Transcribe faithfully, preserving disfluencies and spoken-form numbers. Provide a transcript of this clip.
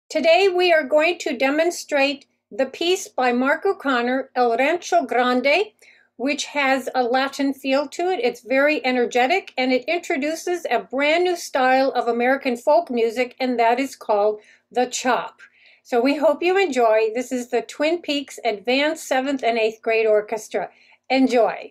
Today we are going to demonstrate the piece by Mark O'Connor, El Rancho Grande, which has a Latin feel to it. It's very energetic, and it introduces a brand new style of American folk music, and that is called the chop. So we hope you enjoy. This is the Twin Peaks Advanced seventh and eighth Grade Orchestra. Enjoy.